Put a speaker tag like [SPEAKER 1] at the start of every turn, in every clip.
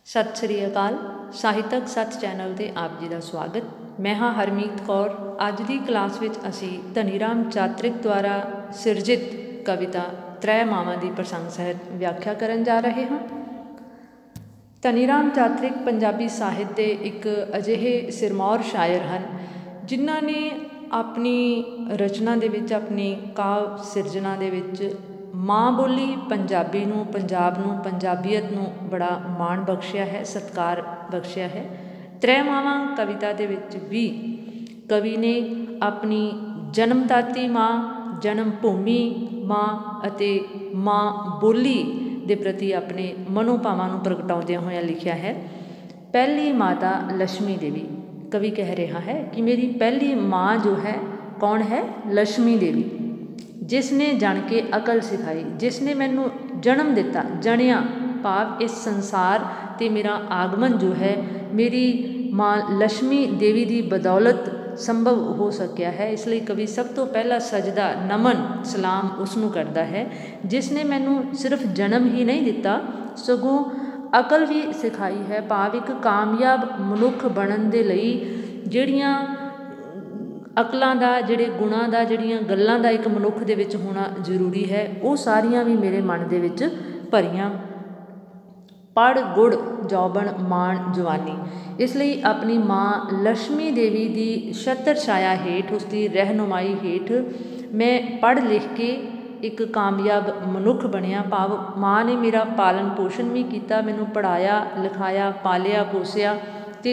[SPEAKER 1] ਸਤਿ ਸ਼੍ਰੀ ਅਕਾਲ। ਸਾਹਿਤਕ ਸੱਚ ਚੈਨਲ 'ਤੇ ਆਪ ਜੀ ਦਾ ਸਵਾਗਤ। ਮੈਂ ਹਾਂ ਹਰਮੀਤ ਕੌਰ। ਅੱਜ ਦੀ ਕਲਾਸ ਵਿੱਚ ਅਸੀਂ ਧਨੀ ਰਾਮ ਚਾਤ੍ਰਿਕ ਦੁਆਰਾ ਸਿਰਜਿਤ ਕਵਿਤਾ ਤ੍ਰੈ ਮਾਵਾਂ ਦੀ ਪ੍ਰਸੰਗ ਸਹਿਤ ਵਿਆਖਿਆ ਕਰਨ ਜਾ ਰਹੇ ਹਾਂ। ਧਨੀ ਰਾਮ ਚਾਤ੍ਰਿਕ ਪੰਜਾਬੀ ਸਾਹਿਤ ਦੇ ਇੱਕ ਅਜਿਹੇ ਸਿਰਮੌਰ ਸ਼ਾਇਰ ਹਨ ਜਿਨ੍ਹਾਂ ਨੇ ਆਪਣੀ ਰਚਨਾ ਦੇ ਵਿੱਚ, ਆਪਣੀ ਕਾਵਿ ਸਿਰਜਣਾ ਦੇ ਵਿੱਚ ਮਾਂ ਬੋਲੀ ਪੰਜਾਬੀ ਨੂੰ, ਪੰਜਾਬ ਨੂੰ, ਪੰਜਾਬੀਅਤ ਨੂੰ ਬੜਾ ਮਾਣ ਬਖਸ਼ਿਆ ਹੈ, ਸਤਿਕਾਰ ਬਖਸ਼ਿਆ ਹੈ। ਤ੍ਰੈ ਮਾਵਾਂ ਕਵਿਤਾ ਦੇ ਵਿੱਚ ਵੀ ਕਵੀ ਨੇ ਆਪਣੀ ਜਨਮਦਾਤੀ ਮਾਂ, ਜਨਮ ਭੂਮੀ ਮਾਂ ਅਤੇ ਮਾਂ ਬੋਲੀ ਦੇ ਪ੍ਰਤੀ ਆਪਣੇ ਮਨੋਭਾਵਾਂ ਨੂੰ ਪ੍ਰਗਟਾਉਂਦਿਆਂ ਹੋਇਆਂ ਲਿਖਿਆ ਹੈ। ਪਹਿਲੀ ਮਾਤਾ ਲక్ష్ਮੀ ਦੇਵੀ। ਕਵੀ ਕਹਿ ਰਿਹਾ ਹੈ ਕਿ ਮੇਰੀ ਪਹਿਲੀ ਮਾਂ ਜੋ ਹੈ ਕੌਣ ਹੈ? ਲక్ష్ਮੀ ਦੇਵੀ, ਜਿਸ ਨੇ ਜਣ ਕੇ ਅਕਲ ਸਿਖਾਈ, ਜਿਸ ਨੇ ਮੈਨੂੰ ਜਨਮ ਦਿੱਤਾ, ਜਣਿਆ ਭਾਵ ਇਸ ਸੰਸਾਰ 'ਤੇ ਮੇਰਾ ਆਗਮਨ ਜੋ ਹੈ ਮੇਰੀ ਮਾਂ ਲక్ష్ਮੀ ਦੇਵੀ ਦੀ ਬਦੌਲਤ ਸੰਭਵ ਹੋ ਸਕਿਆ ਹੈ। ਇਸ ਲਈ ਕਵੀ ਸਭ ਤੋਂ ਪਹਿਲਾਂ ਸਜਦਾ, ਨਮਨ, ਸਲਾਮ ਉਸ ਨੂੰ ਕਰਦਾ ਹੈ ਜਿਸ ਨੇ ਮੈਨੂੰ ਸਿਰਫ ਜਨਮ ਹੀ ਨਹੀਂ ਦਿੱਤਾ ਸਗੋਂ ਅਕਲ ਵੀ ਸਿਖਾਈ ਹੈ। ਭਾਵ ਇੱਕ ਕਾਮਯਾਬ ਮਨੁੱਖ ਬਣਨ ਦੇ ਲਈ ਜਿਹੜੀਆਂ ਅਕਲਾਂ ਦਾ, ਜਿਹੜੇ ਗੁਣਾਂ ਦਾ, ਜਿਹੜੀਆਂ ਗੱਲਾਂ ਦਾ ਇੱਕ ਮਨੁੱਖ ਦੇ ਵਿੱਚ ਹੋਣਾ ਜ਼ਰੂਰੀ ਹੈ, ਉਹ ਸਾਰੀਆਂ ਵੀ ਮੇਰੇ ਮਨ ਦੇ ਵਿੱਚ ਭਰੀਆਂ। ਪੜ੍ਹ ਗੁੜ ਜੌਬਨ ਮਾਣ ਜਵਾਨੀ। ਇਸ ਲਈ ਆਪਣੀ ਮਾਂ ਲక్ష్ਮੀ ਦੇਵੀ ਦੀ ਛਤਰ ਛਾਇਆ ਹੇਠ, ਉਸ ਦੀ ਰਹਿਨੁਮਾਈ ਹੇਠ ਮੈਂ ਪੜ੍ਹ ਲਿਖ ਕੇ ਇੱਕ ਕਾਮਯਾਬ ਮਨੁੱਖ ਬਣਿਆ। ਭਾਵ ਮਾਂ ਨੇ ਮੇਰਾ ਪਾਲਣ ਪੋਸ਼ਣ ਵੀ ਕੀਤਾ, ਮੈਨੂੰ ਪੜ੍ਹਾਇਆ ਲਿਖਾਇਆ, ਪਾਲਿਆ ਪੋਸਿਆ। ਅਤੇ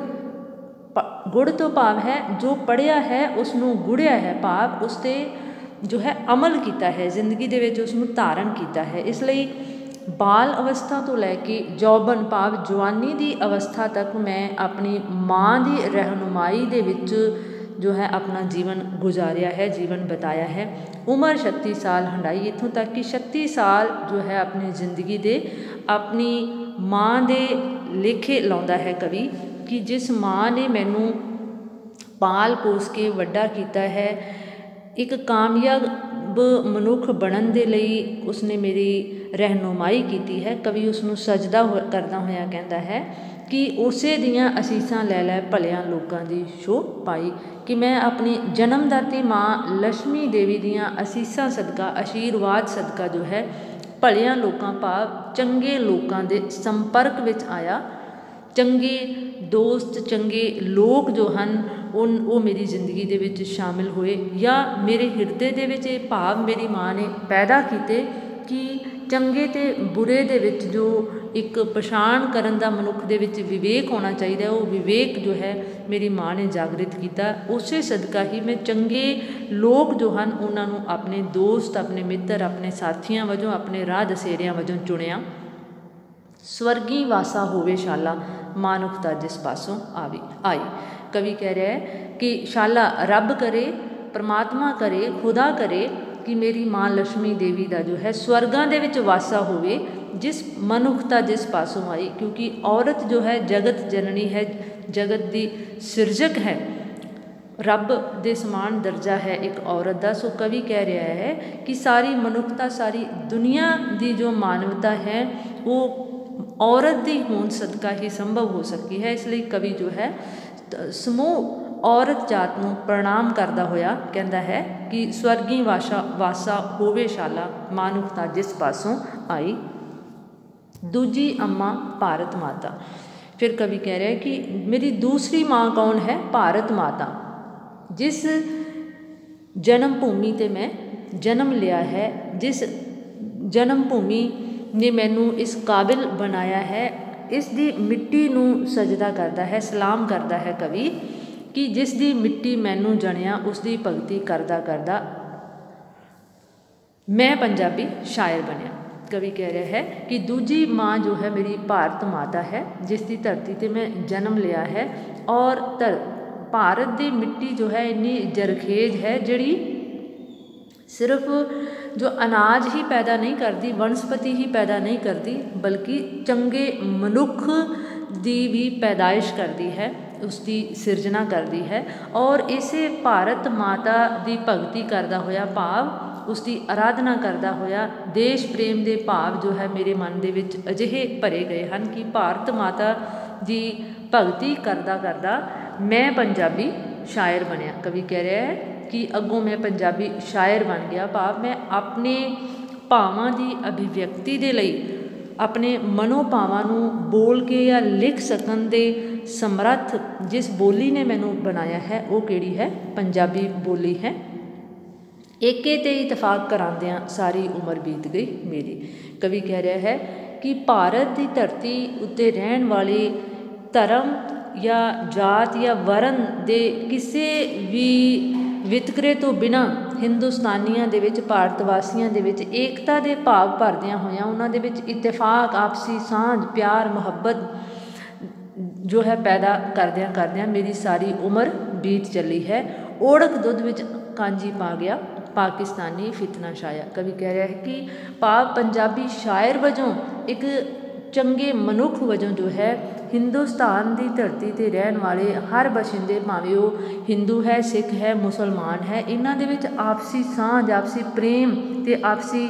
[SPEAKER 1] ਗੁੜ ਤੋਂ ਭਾਵ ਹੈ ਜੋ ਪੜ੍ਹਿਆ ਹੈ ਉਸ ਨੂੰ ਗੁੜਿਆ ਹੈ, ਭਾਵ ਉਸ 'ਤੇ ਜੋ ਹੈ ਅਮਲ ਕੀਤਾ ਹੈ, ਜ਼ਿੰਦਗੀ ਦੇ ਵਿੱਚ ਉਸ ਨੂੰ ਧਾਰਨ ਕੀਤਾ ਹੈ। ਇਸ ਲਈ ਬਾਲ ਅਵਸਥਾ ਤੋਂ ਲੈ ਕੇ ਜੌਬਨ ਭਾਵ ਜਵਾਨੀ ਦੀ ਅਵਸਥਾ ਤੱਕ ਮੈਂ ਆਪਣੀ ਮਾਂ ਦੀ ਰਹਿਨੁਮਾਈ ਦੇ ਵਿੱਚ ਜੋ ਹੈ ਆਪਣਾ ਜੀਵਨ ਗੁਜ਼ਾਰਿਆ ਹੈ, ਜੀਵਨ ਬਿਤਾਇਆ ਹੈ। ਉਮਰ 36 ਸਾਲ ਹੰਢਾਈ, ਇੱਥੋਂ ਤੱਕ ਕਿ 36 ਸਾਲ ਜੋ ਹੈ ਆਪਣੀ ਜ਼ਿੰਦਗੀ ਦੇ ਆਪਣੀ ਮਾਂ ਦੇ ਲੇਖੇ ਲਾਉਂਦਾ ਹੈ ਕਵੀ ਕਿ ਜਿਸ ਮਾਂ ਨੇ ਮੈਨੂੰ ਪਾਲ ਪੋਸ ਕੇ ਵੱਡਾ ਕੀਤਾ ਹੈ, ਇੱਕ ਕਾਮਯਾਬ ਮਨੁੱਖ ਬਣਨ ਦੇ ਲਈ ਉਸਨੇ ਮੇਰੀ ਰਹਿਨੁਮਾਈ ਕੀਤੀ ਹੈ। ਕਵੀ ਉਸ ਨੂੰ ਸਜਦਾ ਕਰਦਾ ਹੋਇਆ ਕਹਿੰਦਾ ਹੈ ਕਿ ਉਸੇ ਦੀਆਂ ਅਸੀਸਾਂ ਲੈ ਲੈ ਭਲਿਆਂ ਲੋਕਾਂ ਦੀ ਸ਼ੋਅ ਪਾਈ। ਕਿ ਮੈਂ ਆਪਣੀ ਜਨਮਦਾਤੀ ਮਾਂ ਲక్ష్ਮੀ ਦੇਵੀ ਦੀਆਂ ਅਸੀਸਾਂ ਸਦਕਾ, ਆਸ਼ੀਰਵਾਦ ਸਦਕਾ ਜੋ ਹੈ ਭਲਿਆਂ ਲੋਕਾਂ ਭਾਵ ਚੰਗੇ ਲੋਕਾਂ ਦੇ ਸੰਪਰਕ ਵਿੱਚ ਆਇਆ। ਚੰਗੇ ਦੋਸਤ, ਚੰਗੇ ਲੋਕ ਜੋ ਹਨ ਉਹ ਮੇਰੀ ਜ਼ਿੰਦਗੀ ਦੇ ਵਿੱਚ ਸ਼ਾਮਿਲ ਹੋਏ, ਜਾਂ ਮੇਰੇ ਹਿਰਦੇ ਦੇ ਵਿੱਚ ਇਹ ਭਾਵ ਮੇਰੀ ਮਾਂ ਨੇ ਪੈਦਾ ਕੀਤੇ ਕਿ ਚੰਗੇ ਅਤੇ ਬੁਰੇ ਦੇ ਵਿੱਚ ਜੋ ਇੱਕ ਪਛਾਣ ਕਰਨ ਦਾ ਮਨੁੱਖ ਦੇ ਵਿੱਚ ਵਿਵੇਕ ਹੋਣਾ ਚਾਹੀਦਾ, ਉਹ ਵਿਵੇਕ ਜੋ ਹੈ ਮੇਰੀ ਮਾਂ ਨੇ ਜਾਗਰਿਤ ਕੀਤਾ। ਉਸੇ ਸਦਕਾ ਹੀ ਮੈਂ ਚੰਗੇ ਲੋਕ ਜੋ ਹਨ ਉਹਨਾਂ ਨੂੰ ਆਪਣੇ ਦੋਸਤ, ਆਪਣੇ ਮਿੱਤਰ, ਆਪਣੇ ਸਾਥੀਆਂ ਵਜੋਂ, ਆਪਣੇ ਰਾਹ ਦਸੇਰਿਆਂ ਵਜੋਂ ਚੁਣਿਆ। ਸਵਰਗੀ ਵਾਸਾ ਹੋਵੇ ਸ਼ਾਲਾ, ਮਾਨੁਖਤਾ ਜਿਸ ਪਾਸੋਂ ਆਈ। ਕਵੀ ਕਹਿ ਰਿਹਾ ਹੈ ਕਿ ਸ਼ਾਲਾ ਰੱਬ ਕਰੇ, ਪਰਮਾਤਮਾ ਕਰੇ, ਖੁਦਾ ਕਰੇ ਕਿ ਮੇਰੀ ਮਾਂ ਲక్ష్ਮੀ ਦੇਵੀ ਦਾ ਜੋ ਹੈ ਸਵਰਗਾਂ ਦੇ ਵਿੱਚ ਵਾਸਾ ਹੋਵੇ, ਜਿਸ ਮਨੁੱਖਤਾ ਜਿਸ ਪਾਸੋਂ ਆਈ। ਕਿਉਂਕਿ ਔਰਤ ਜੋ ਹੈ ਜਗਤ ਜਨਨੀ ਹੈ, ਜਗਤ ਦੀ ਸਿਰਜਕ ਹੈ, ਰੱਬ ਦੇ ਸਮਾਨ ਦਰਜਾ ਹੈ ਇੱਕ ਔਰਤ ਦਾ। ਸੋ ਕਵੀ ਕਹਿ ਰਿਹਾ ਹੈ ਕਿ ਸਾਰੀ ਮਨੁੱਖਤਾ, ਸਾਰੀ ਦੁਨੀਆ ਦੀ ਜੋ ਮਾਨਵਤਾ ਹੈ ਉਹ ਔਰਤ ਦੀ ਹੋਂਦ ਸਦਕਾ ਹੀ ਸੰਭਵ ਹੋ ਸਕੀ ਹੈ। ਇਸ ਲਈ ਕਵੀ ਜੋ ਹੈ ਸਮੂਹ ਔਰਤ ਜਾਤ ਨੂੰ ਪ੍ਰਣਾਮ ਕਰਦਾ ਹੋਇਆ ਕਹਿੰਦਾ ਹੈ ਕਿ ਸਵਰਗੀ ਵਾਸਾ ਹੋਵੇ ਸ਼ਾਲਾ, ਮਾਨੁਖਤਾ ਜਿਸ ਪਾਸੋਂ ਆਈ। ਦੂਜੀ ਅੰਮਾ ਭਾਰਤ ਮਾਤਾ। ਫਿਰ ਕਵੀ ਕਹਿ ਰਿਹਾ ਕਿ ਮੇਰੀ ਦੂਸਰੀ ਮਾਂ ਕੌਣ ਹੈ? ਭਾਰਤ ਮਾਤਾ, ਜਿਸ ਜਨਮ ਭੂਮੀ 'ਤੇ ਮੈਂ ਜਨਮ ਲਿਆ ਹੈ, ਜਿਸ ਜਨਮ ਭੂਮੀ ਨੇ ਮੈਨੂੰ ਇਸ ਕਾਬਿਲ ਬਣਾਇਆ ਹੈ। ਇਸ ਦੀ ਮਿੱਟੀ ਨੂੰ ਸਜਦਾ ਕਰਦਾ ਹੈ, ਸਲਾਮ ਕਰਦਾ ਹੈ ਕਵੀ ਕਿ ਜਿਸ ਦੀ ਮਿੱਟੀ ਮੈਨੂੰ ਜਣਿਆ, ਉਸ ਦੀ ਭਗਤੀ ਕਰਦਾ ਕਰਦਾ ਮੈਂ ਪੰਜਾਬੀ ਸ਼ਾਇਰ ਬਣਿਆ। ਕਵੀ ਕਹਿ ਰਿਹਾ ਹੈ ਕਿ ਦੂਜੀ ਮਾਂ ਜੋ ਹੈ ਮੇਰੀ ਭਾਰਤ ਮਾਤਾ ਹੈ, ਜਿਸ ਦੀ ਧਰਤੀ 'ਤੇ ਮੈਂ ਜਨਮ ਲਿਆ ਹੈ। ਔਰ ਭਾਰਤ ਦੀ ਮਿੱਟੀ ਜੋ ਹੈ ਇੰਨੀ ਜ਼ਰਖੇਜ਼ ਹੈ, ਜਿਹੜੀ ਸਿਰਫ ਜੋ ਅਨਾਜ ਹੀ ਪੈਦਾ ਨਹੀਂ ਕਰਦੀ, ਵਨਸਪਤੀ ਹੀ ਪੈਦਾ ਨਹੀਂ ਕਰਦੀ, ਬਲਕਿ ਚੰਗੇ ਮਨੁੱਖ ਦੀ ਵੀ ਪੈਦਾਇਸ਼ ਕਰਦੀ ਹੈ, ਉਸ ਦੀ ਸਿਰਜਣਾ ਕਰਦੀ ਹੈ। ਔਰ ਇਸੇ ਭਾਰਤ ਮਾਤਾ ਦੀ ਭਗਤੀ ਕਰਦਾ ਹੋਇਆ, ਭਾਵ उसकी आराधना करदा होया देश प्रेम के भाव जो है मेरे मन दे विच अजिहे भरे गए हैं कि भारत माता की भगती करदा करदा मैं पंजाबी शायर बनया। कवि कह रहा है कि अगों मैं पंजाबी शायर बन गया, भाव मैं अपने भावां की अभिव्यक्ति के लिए अपने मनोभावां नूं बोल के या लिख सकन दे समर्थ जिस बोली ने मैनू बनाया है वो किहड़ी है, पंजाबी बोली है। एके ते इतफाक करांदियां सारी उम्र बीत गई मेरी। कवि कह रहा है कि भारत की धरती उत्ते रहन वाले धर्म या जात या वरण दे किसी भी वितकरे तो बिना हिंदुस्तानियों दे विच भारत वासियों दे विच एकता के भाव भरदियां होइयां उन्हां दे विच इतफाक आपसी सांझ प्यार मुहब्बत जो है पैदा करदियां करदियां मेरी सारी उम्र बीत चली है। ओढ़क दुध विच कांजी पा गया पाकिस्तानी फितना छाया। कवि कह रहा है कि भाव पंजाबी शायर वजों एक चंगे मनुख वजों जो है हिंदुस्तान की धरती पर रहन वाले हर बशिंदे भावें वो हिंदू है सिख है मुसलमान है इन्हां दे विच आपसी सांझ आपसी प्रेम ते आपसी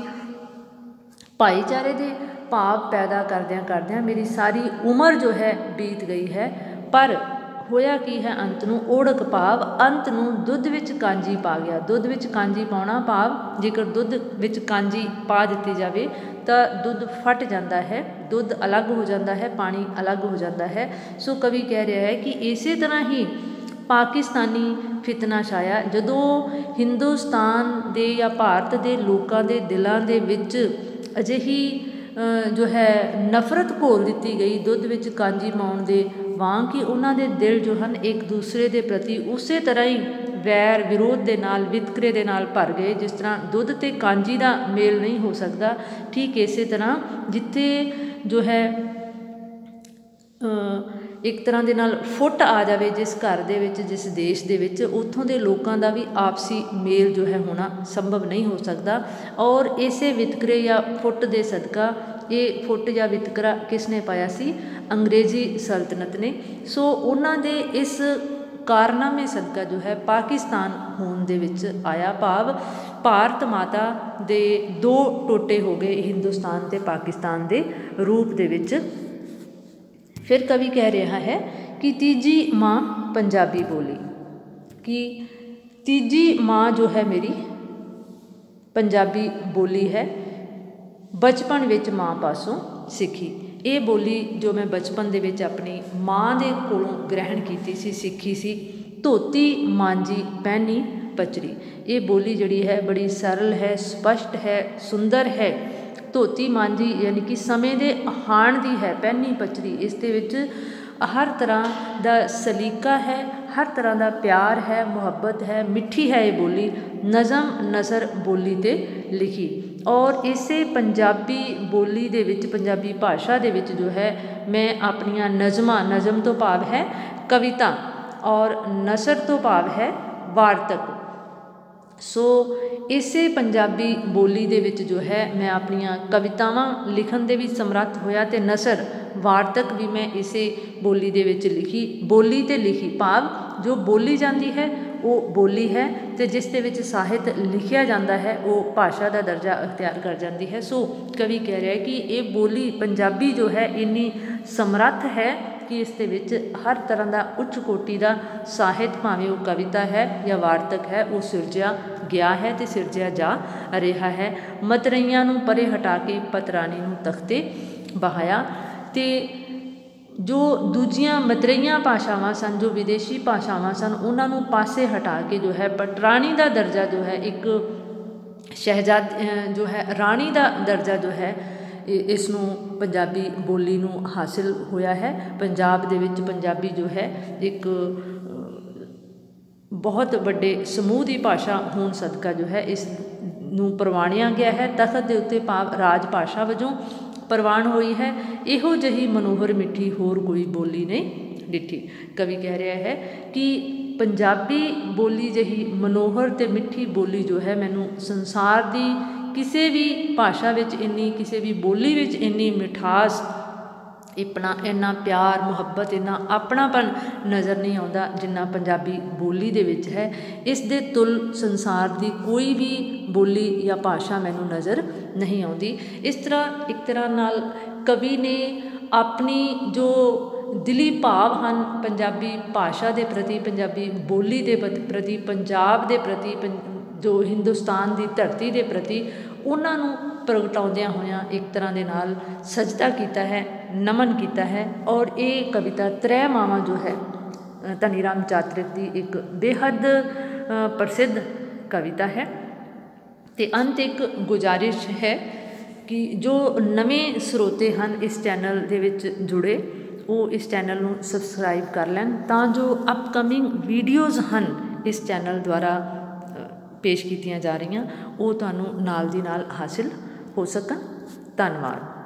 [SPEAKER 1] भाईचारे के भाव पैदा करदियां करदियां मेरी सारी उम्र जो है बीत गई है। पर होया की है अंत नूं ओढ़क भाव अंत नूं दुध विच कांजी पा गया। दुध विच कांजी पाउणा भाव जेकर दुध विच कांजी पा दित्ती जावे तो दुध फट जाता है, दुध अलग हो जाता है, पानी अलग हो जाता है। सो कवि कह रहा है कि इसी तरह ही पाकिस्तानी फितना छाया जदों हिंदुस्तान दे या भारत के लोगों के दिलों के विच अजिही जो है नफरत घोल दी गई दुध विच कांजी पाउण दे वांग कि उन्हां दे दिल जो हैं एक दूसरे के प्रति उस तरह ही वैर विरोध के नाल वितकरे के नाल भर गए। जिस तरह दुध ते कांजी का मेल नहीं हो सकता, ठीक इस तरह जिथे जो है एक तरह के नाल फुट आ जाए जिस घर दे विच जिस देश दे विच उत्थों के लोगों का भी आपसी मेल जो है होना संभव नहीं हो सकता। और इसे वितकरे या फुट के सदका ये फुट या वितकरा किसने पाया सी, अंग्रेजी सल्तनत ने। सो उन्हां दे इस कारनामे सदका जो है पाकिस्तान होने दे विच आया, भाव भारत माता दे दो टोटे हो गए हिंदुस्तान ते पाकिस्तान दे रूप दे विच। फिर कवि कह रहा है कि तीजी माँ पंजाबी बोली, कि तीजी माँ जो है मेरी पंजाबी बोली है, बचपन विच माँ पासों सीखी। ये बोली जो मैं बचपन दे विच अपनी माँ दे कोलों ग्रहण की सी सीखी सी। धोती मांजी पहनी पचरी, ये बोली जड़ी है बड़ी सरल है, स्पष्ट है, सुंदर है। धोती मांजी यानी कि समय दे हाण दी है, पहनी पचरी इस दे विच हर तरह का सलीका है, हर तरह का प्यार है, मुहब्बत है, मिठी है ये बोली, नज़म नसर बोली ते लिखी। और इसे पंजाबी बोली दे विच पंजाबी भाषा दे विच जो है मैं अपनियां नज़मां, नज़म तो भाव है कविता और नसर तो भाव है वार्तक। सो इसे पंजाबी बोली दे विच जो है मैं अपनियां कवितावां लिखण दे भी समर्थ होया ते नसर वार्तक भी मैं इसे बोली दे विच लिखी। बोली ते लिखी भाव जो बोली जाती है वो बोली है, तो जिस दे विच साहित्य लिखिया जाता है वो भाषा का दर्जा अख्तियार कर जाती है। सो कवि कह रहा है कि ये बोली पंजाबी जो है इन्नी समर्थ है कि इस दे विच हर तरह का उच्च कोटि का साहित्य भावें वो कविता है या वार्तक है वो सिरजिया गया है तो सिरजिया जा रहा है। मतरईयां नूं परे हटा के पतरानी नूं तख्ते बहाया। तो जो दूजियां मतरईयां भाषावां सन, जो विदेशी भाषावां सन, उन्होंने पासे हटा के जो है पटरानी का दर्जा जो है एक शहजाद जो है राणी का दर्जा जो है इसनों पंजाबी बोली नूं हासिल होया है। पंजाब दे विच पंजाबी जो है एक बहुत बड़े समूह की भाषा होने सदका जो है इस नूं प्रवाणिया गया है, तखत के उत्ते भाव राज भाषा वजों प्रवान हुई है। इहो जही मनोहर मिठी होर कोई बोली नहीं डिठी। कवि कह रहा है कि पंजाबी बोली जही मनोहर ते मिठी बोली जो है मैनू संसार की किसी भी भाषा विच इन्नी, किसी भी बोली विच इन्नी मिठास इतना इन्ना प्यार मुहब्बत इन्ना अपनापन नज़र नहीं आता जिन्ना पंजाबी बोली दे विच है। इस दे तुल संसार की कोई भी बोली या भाषा मैनू नज़र नहीं आती। इस तरह एक तरह नाल कवि ने अपनी जो दिली भाव हैं पंजाबी भाषा के प्रति, पंजाबी बोली के प्रति, पंजाब के प्रति, जो हिंदुस्तान की धरती के प्रति उन्होंने प्रगटाउंदियां होइयां एक तरह के नाल सजदा किया है, नमन किया है। और ये कविता त्रै मावां जो है धनी राम चातरिक की एक बेहद प्रसिद्ध कविता है। तो अंत एक गुजारिश है कि जो नवे स्रोते हैं इस चैनल दे विच जुड़े वो इस चैनल को सबसक्राइब कर लैन तां जो अपकमिंग वीडियोज़ हैं इस चैनल द्वारा पेश कीतियां जा रही वो तुहानूं नाल दी नाल हासिल हो सकन। धन्यवाद।